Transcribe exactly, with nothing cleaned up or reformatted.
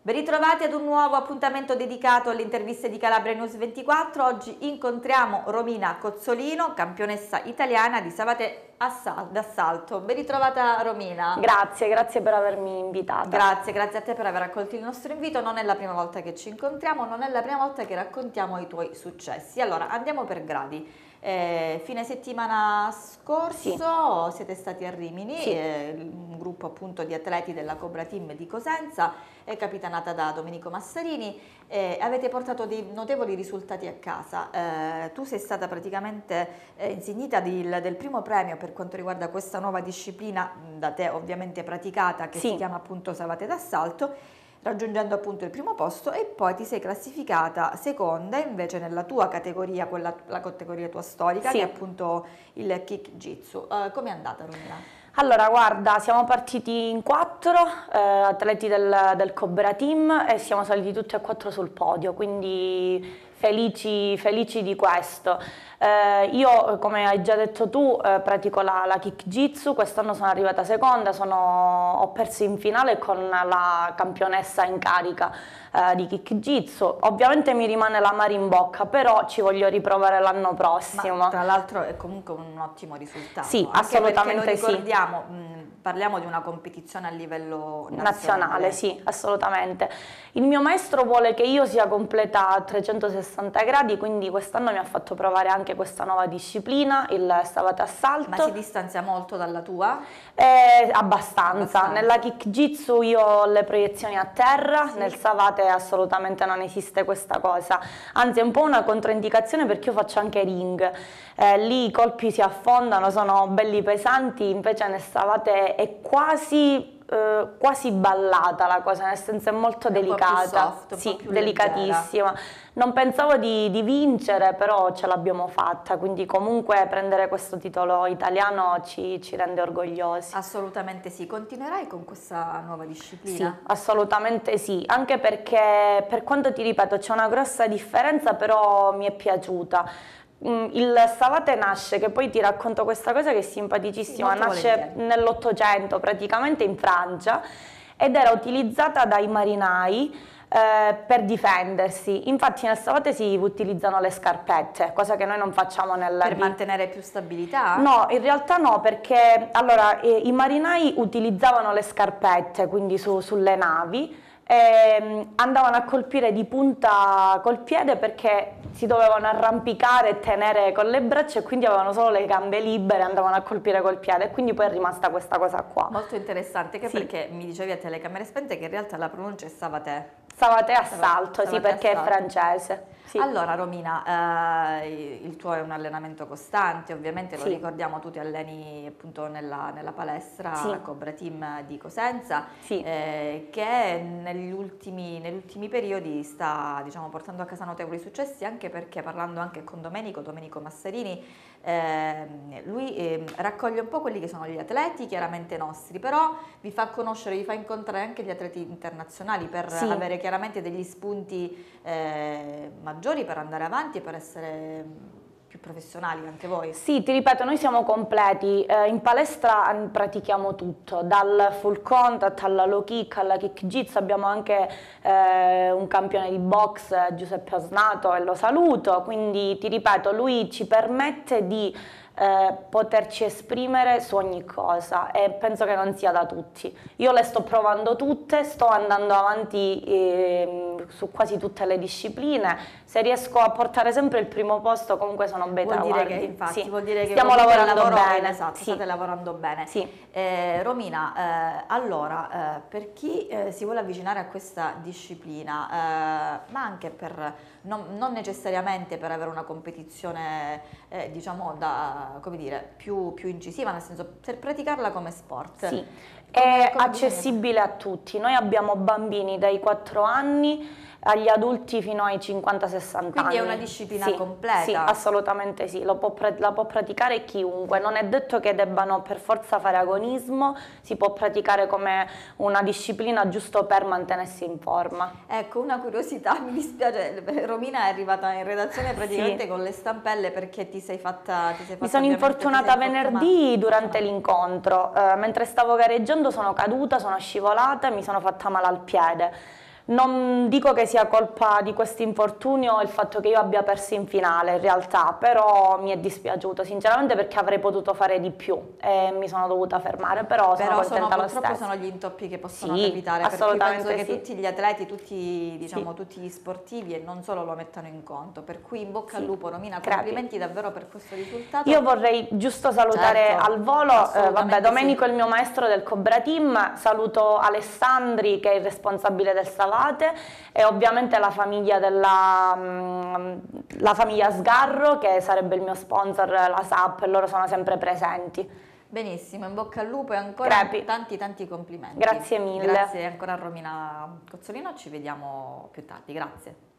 Ben ritrovati ad un nuovo appuntamento dedicato alle interviste di Calabria News ventiquattro. Oggi incontriamo Romina Cozzolino, campionessa italiana di savate d'assalto. Ben ritrovata Romina. Grazie, grazie per avermi invitata. Grazie, grazie a te per aver accolto il nostro invito. Non è la prima volta che ci incontriamo, non è la prima volta che raccontiamo i tuoi successi. Allora, andiamo per gradi. Eh, fine settimana scorso sì. siete stati a Rimini, sì. eh, un gruppo appunto di atleti della Cobra Team di Cosenza, è capitanata da Domenico Massarini, eh, avete portato dei notevoli risultati a casa. Eh, tu sei stata praticamente eh, insignita di, del primo premio per quanto riguarda questa nuova disciplina, da te ovviamente praticata, che sì. si chiama appunto savate d'assalto, raggiungendo appunto il primo posto, e poi ti sei classificata seconda invece nella tua categoria, quella, la categoria tua storica, sì. che è appunto il kick jitsu. Uh, Com'è andata, Romina? Allora, guarda, siamo partiti in quattro eh, atleti del, del Cobra Team e siamo saliti tutti e quattro sul podio, quindi felici, felici di questo. Eh, io, come hai già detto tu, eh, pratico la, la kick jitsu, quest'anno sono arrivata seconda, sono, ho perso in finale con la campionessa in carica eh, di kick jitsu. Ovviamente mi rimane l'amaro in bocca, però ci voglio riprovare l'anno prossimo. Ma tra l'altro è comunque un ottimo risultato. Sì, anche assolutamente lo ricordiamo, sì. mh, parliamo di una competizione a livello nazionale. nazionale. Sì, assolutamente. Il mio maestro vuole che io sia completa a trecentosessanta gradi, quindi quest'anno mi ha fatto provare anche questa nuova disciplina, il savate assalto. Ma si distanzia molto dalla tua? Eh, abbastanza. abbastanza. Nella kick jitsu io ho le proiezioni a terra, sì. nel savate assolutamente non esiste questa cosa, anzi è un po' una controindicazione perché io faccio anche ring, eh, lì i colpi si affondano, sono belli pesanti, invece nel savate è quasi... Uh, quasi ballata la cosa, nel senso è molto è delicata, un po' più soft, sì, un po' più delicatissima. Leggera. Non pensavo di, di vincere, però ce l'abbiamo fatta, quindi comunque prendere questo titolo italiano ci, ci rende orgogliosi. Assolutamente sì. Continuerai con questa nuova disciplina? Sì, assolutamente sì, anche perché, per quanto ti ripeto, c'è una grossa differenza, però mi è piaciuta. Il savate nasce, che poi ti racconto questa cosa che è simpaticissima, sì, nasce nell'Ottocento praticamente in Francia ed era utilizzata dai marinai eh, per difendersi. Infatti nel savate si utilizzano le scarpette, cosa che noi non facciamo nel... Per mantenere più stabilità? No, in realtà no, perché allora eh, i marinai utilizzavano le scarpette, quindi su, sulle navi, e andavano a colpire di punta col piede perché si dovevano arrampicare e tenere con le braccia e quindi avevano solo le gambe libere, andavano a colpire col piede, e quindi poi è rimasta questa cosa qua. Molto interessante, che sì. perché mi dicevi a telecamere spente che in realtà la pronuncia è savate. Savate assalto, savate, sì, perché assalto. È francese. Sì. Allora Romina, eh, il tuo è un allenamento costante, ovviamente lo sì. ricordiamo, tu ti alleni appunto nella, nella palestra sì. Cobra Team di Cosenza, sì. eh, che negli ultimi, negli ultimi periodi sta, diciamo, portando a casa notevoli successi, anche perché, parlando anche con Domenico, Domenico Massarini, eh, lui eh, raccoglie un po' quelli che sono gli atleti, chiaramente nostri, però vi fa conoscere, vi fa incontrare anche gli atleti internazionali per sì. avere chiaramente degli spunti eh, maggiori per andare avanti e per essere più professionali anche voi. Sì, ti ripeto, noi siamo completi, eh, in palestra pratichiamo tutto, dal full contact alla low kick alla kick jitsu, abbiamo anche eh, un campione di box, Giuseppe Osnato, e lo saluto, quindi ti ripeto, lui ci permette di eh, poterci esprimere su ogni cosa e penso che non sia da tutti. Io le sto provando tutte, sto andando avanti eh, su quasi tutte le discipline, se riesco a portare sempre il primo posto comunque sono bei vuol dire traguardi. che, infatti, sì. vuol dire che stiamo lavorando lavoro, bene. Esatto, sì. state lavorando bene. Sì. Eh, Romina, eh, allora, eh, per chi eh, si vuole avvicinare a questa disciplina, eh, ma anche per, non, non necessariamente per avere una competizione, eh, diciamo, da, come dire, più, più incisiva, nel senso, per praticarla come sport. Sì. Come, è come accessibile bisogna... a tutti, noi abbiamo bambini dai quattro anni agli adulti fino ai cinquanta sessanta anni. Quindi è una disciplina sì, completa? Sì, assolutamente sì, Lo può, la può praticare chiunque, non è detto che debbano per forza fare agonismo, si può praticare come una disciplina giusto per mantenersi in forma. Ecco, una curiosità, mi dispiace, Romina è arrivata in redazione praticamente sì. con le stampelle perché ti sei fatta... Ti sei fatta mi sono infortunata venerdì durante l'incontro, uh, mentre stavo gareggiando sono caduta, sono scivolata e mi sono fatta male al piede. Non dico che sia colpa di questo infortunio il fatto che io abbia perso in finale in realtà, però mi è dispiaciuto sinceramente perché avrei potuto fare di più e mi sono dovuta fermare, però, però sono contenta sono, lo purtroppo stesso. sono gli intoppi che possono Sì, capitare, perché assolutamente penso che sì. tutti gli atleti, tutti, diciamo, Sì. tutti gli sportivi e non solo lo mettano in conto, per cui in bocca Sì. al lupo Romina, Crepi. complimenti davvero per questo risultato. Io vorrei giusto salutare Certo, al volo, eh, vabbè, Domenico sì. è il mio maestro del Cobra Team, saluto Alessandri che è il responsabile del Savate e ovviamente la famiglia della mh, la famiglia Sgarro che sarebbe il mio sponsor, la S A P, e loro sono sempre presenti. Benissimo, in bocca al lupo e ancora Crepi. tanti tanti complimenti. Grazie mille. Grazie ancora a Romina Cozzolino, ci vediamo più tardi, grazie.